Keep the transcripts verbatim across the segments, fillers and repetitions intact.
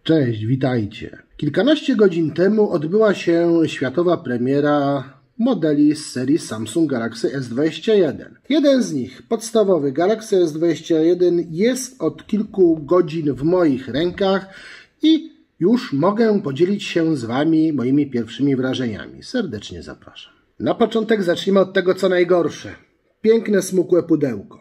Cześć, witajcie. Kilkanaście godzin temu odbyła się światowa premiera modeli z serii Samsung Galaxy S dwadzieścia jeden. Jeden z nich, podstawowy Galaxy S dwadzieścia jeden, jest od kilku godzin w moich rękach i już mogę podzielić się z Wami moimi pierwszymi wrażeniami. Serdecznie zapraszam. Na początek zacznijmy od tego, co najgorsze. Piękne, smukłe pudełko.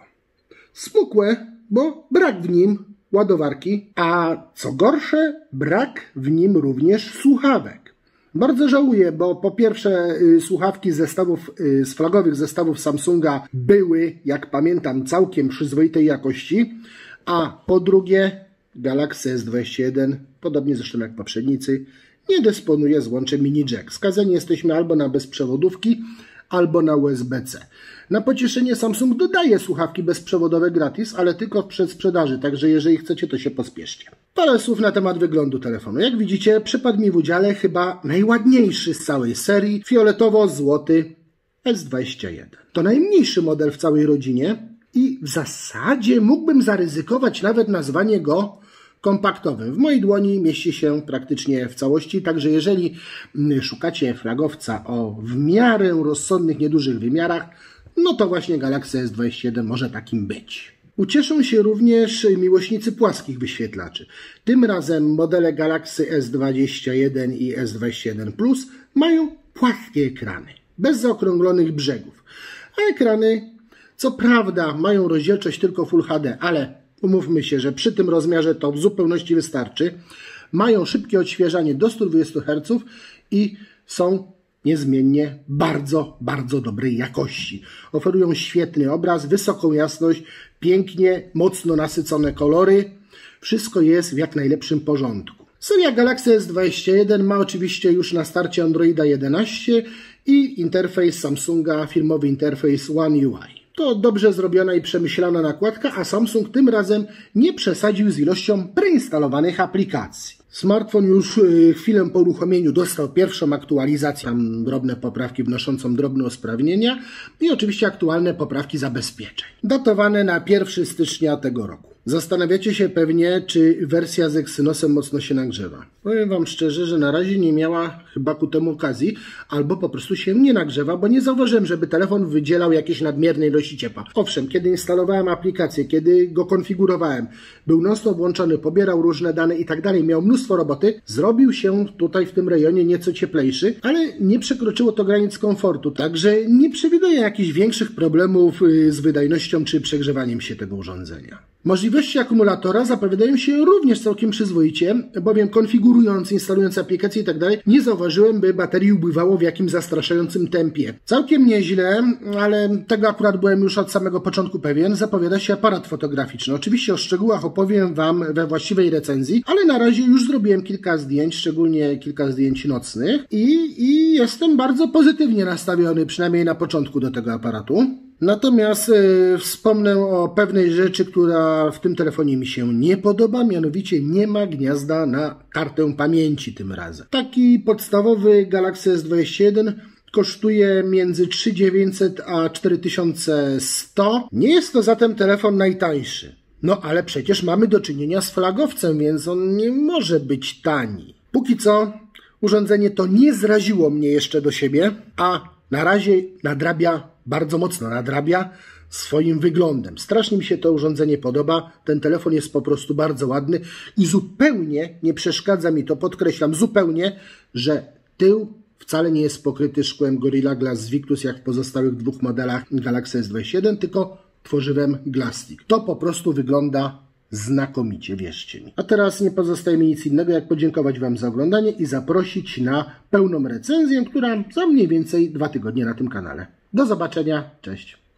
Smukłe, bo brak w nim ładowarki, a co gorsze, brak w nim również słuchawek. Bardzo żałuję, bo po pierwsze y, słuchawki z zestawów, y, z flagowych zestawów Samsunga były, jak pamiętam, całkiem przyzwoitej jakości, a po drugie Galaxy S dwadzieścia jeden, podobnie zresztą jak poprzednicy, nie dysponuje złączem mini jack. Skazani jesteśmy albo na bezprzewodówki, albo na U S B C. Na pocieszenie Samsung dodaje słuchawki bezprzewodowe gratis, ale tylko w przedsprzedaży, także jeżeli chcecie, to się pospieszcie. Parę słów na temat wyglądu telefonu. Jak widzicie, przypadł mi w udziale chyba najładniejszy z całej serii, fioletowo-złoty S dwadzieścia jeden. To najmniejszy model w całej rodzinie i w zasadzie mógłbym zaryzykować nawet nazwanie go kompaktowym. W mojej dłoni mieści się praktycznie w całości, także jeżeli szukacie flagowca o w miarę rozsądnych, niedużych wymiarach, no to właśnie Galaxy S dwadzieścia jeden może takim być. Ucieszą się również miłośnicy płaskich wyświetlaczy. Tym razem modele Galaxy S dwadzieścia jeden i S dwadzieścia jeden Plus mają płaskie ekrany, bez zaokrąglonych brzegów. A ekrany, co prawda, mają rozdzielczość tylko Full H D, ale umówmy się, że przy tym rozmiarze to w zupełności wystarczy. Mają szybkie odświeżanie do stu dwudziestu herców i są niezmiennie bardzo, bardzo dobrej jakości. Oferują świetny obraz, wysoką jasność, pięknie, mocno nasycone kolory. Wszystko jest w jak najlepszym porządku. Seria Galaxy S dwadzieścia jeden ma oczywiście już na starcie Androida jedenaście i interfejs Samsunga, firmowy interfejs One U I. To dobrze zrobiona i przemyślana nakładka, a Samsung tym razem nie przesadził z ilością preinstalowanych aplikacji. Smartfon już chwilę po uruchomieniu dostał pierwszą aktualizację, tam drobne poprawki wnoszącą drobne usprawnienia i oczywiście aktualne poprawki zabezpieczeń. Datowane na pierwszego stycznia tego roku. Zastanawiacie się pewnie, czy wersja z Exynosem mocno się nagrzewa. Powiem Wam szczerze, że na razie nie miała chyba ku temu okazji, albo po prostu się nie nagrzewa, bo nie zauważyłem, żeby telefon wydzielał jakieś nadmierne ilości ciepła. Owszem, kiedy instalowałem aplikację, kiedy go konfigurowałem, był non-stop włączony, pobierał różne dane i tak dalej, miał mnóstwo roboty, zrobił się tutaj w tym rejonie nieco cieplejszy, ale nie przekroczyło to granic komfortu, także nie przewiduję jakichś większych problemów z wydajnością czy przegrzewaniem się tego urządzenia. Możliwości akumulatora zapowiadają się również całkiem przyzwoicie, bowiem konfigurując, instalując aplikacje i tak dalej, nie zauważyłem, by baterii ubywało w jakimś zastraszającym tempie. Całkiem nieźle, ale tego akurat byłem już od samego początku pewien, zapowiada się aparat fotograficzny. Oczywiście o szczegółach opowiem Wam we właściwej recenzji, ale na razie już zrobiłem kilka zdjęć, szczególnie kilka zdjęć nocnych i, i jestem bardzo pozytywnie nastawiony, przynajmniej na początku, do tego aparatu. Natomiast y, wspomnę o pewnej rzeczy, która w tym telefonie mi się nie podoba, mianowicie nie ma gniazda na kartę pamięci tym razem. Taki podstawowy Galaxy S dwadzieścia jeden kosztuje między trzy tysiące dziewięćset a cztery tysiące sto. Nie jest to zatem telefon najtańszy. No ale przecież mamy do czynienia z flagowcem, więc on nie może być tani. Póki co urządzenie to nie zraziło mnie jeszcze do siebie, a na razie nadrabia, bardzo mocno nadrabia swoim wyglądem. Strasznie mi się to urządzenie podoba. Ten telefon jest po prostu bardzo ładny i zupełnie nie przeszkadza mi to, podkreślam zupełnie, że tył wcale nie jest pokryty szkłem Gorilla Glass Victus jak w pozostałych dwóch modelach Galaxy S dwadzieścia jeden, tylko tworzywem Glassstick. To po prostu wygląda znakomicie, wierzcie mi. A teraz nie pozostaje mi nic innego, jak podziękować Wam za oglądanie i zaprosić na pełną recenzję, która za mniej więcej dwa tygodnie na tym kanale. Do zobaczenia, cześć!